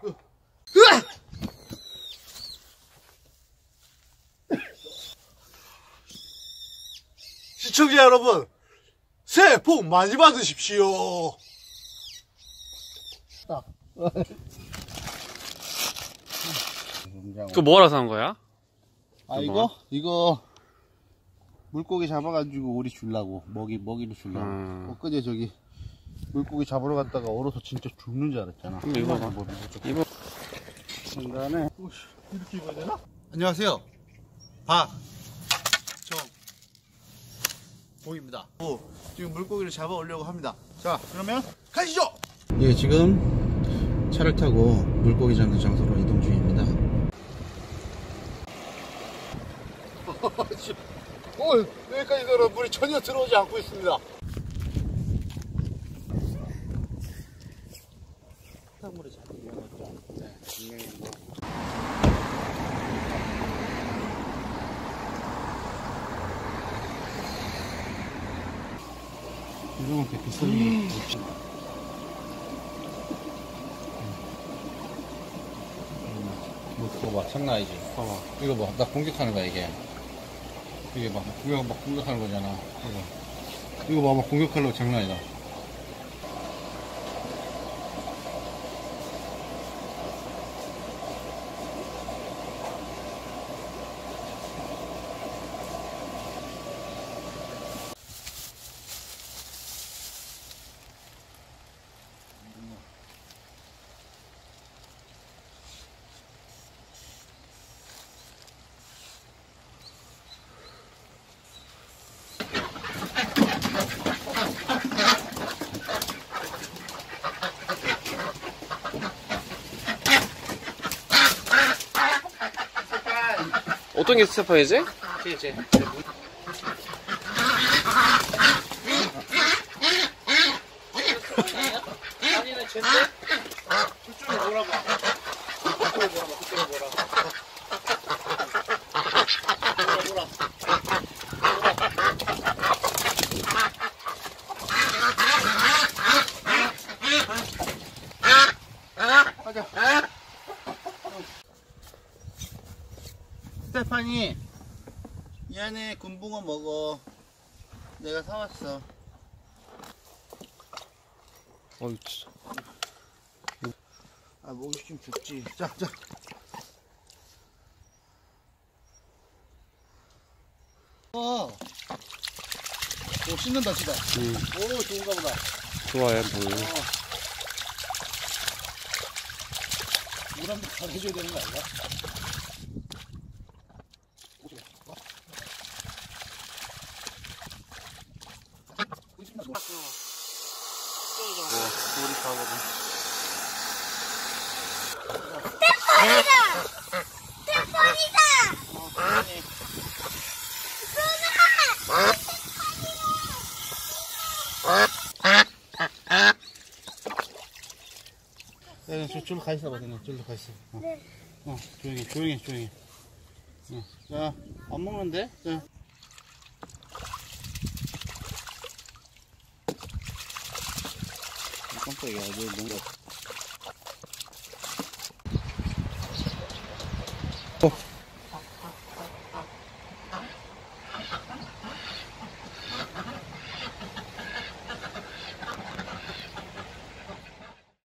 시청자 여러분, 새해 복 많이 받으십시오. 그거 뭐하러 산 거야? 아, 이거 물고기 잡아가지고 우리 주려고. 먹이를 주려고. 엊그제 저기 물고기 잡으러 갔다가 얼어서 진짜 죽는 줄 알았잖아. 이거 봐. 이거. 중간에 이렇게 입어야 되나? 안녕하세요. 박정보입니다. 지금 물고기를 잡아오려고 합니다. 자, 그러면 가시죠. 예, 지금 차를 타고 물고기 잡는 장소로 이동 중입니다. 여기까지는 물이 전혀 들어오지 않고 있습니다. 물이 잘 들어오죠. 네, 분명히 뭐. 이런 게 비싸지. 이거 봐, 장난 아니지. 봐봐. 이거 봐, 나 공격하는 거야, 이게. 이게 막 공격하는 거잖아. 이거 봐, 막 공격하려고 장난 아니다. 어떤 게 스테파이지? 아니네, 쟤네? 그쪽으로 몰아봐. 그쪽으로 몰아. 가자. 스테파니, 이 안에 군붕어 먹어. 내가 사왔어. 어이, 진짜. 아, 목이 좀 죽지. 자. 오, 씻는다, 씻다. 오, 좋은가 보다. 좋아해, 물. 물 한 번 더 해줘야 되는 거 아니야? 물이 가거든. 야, 저쪽으로 가 있어봐, 저쪽으로 가 있어. 조용히. 자, 안 먹는데? 자. 깜짝이야, 너 뭔가.